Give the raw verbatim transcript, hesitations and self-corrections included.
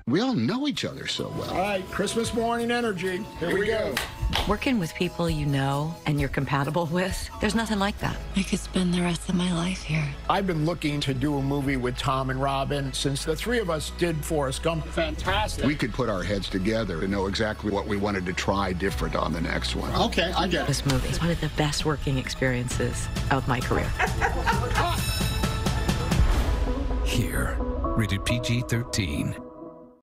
We all know each other so well. All right, Christmas morning energy. Here, Here we, we go. go. Working with people you know and you're compatible with, there's nothing like that. I could spend the rest of my life here. I've been looking to do a movie with Tom and Robin since the three of us did Forrest Gump. Fantastic. We could put our heads together to know exactly what we wanted to try different on the next one. Okay, I get it. This movie is one of the best working experiences of my career. Here, rated P G thirteen.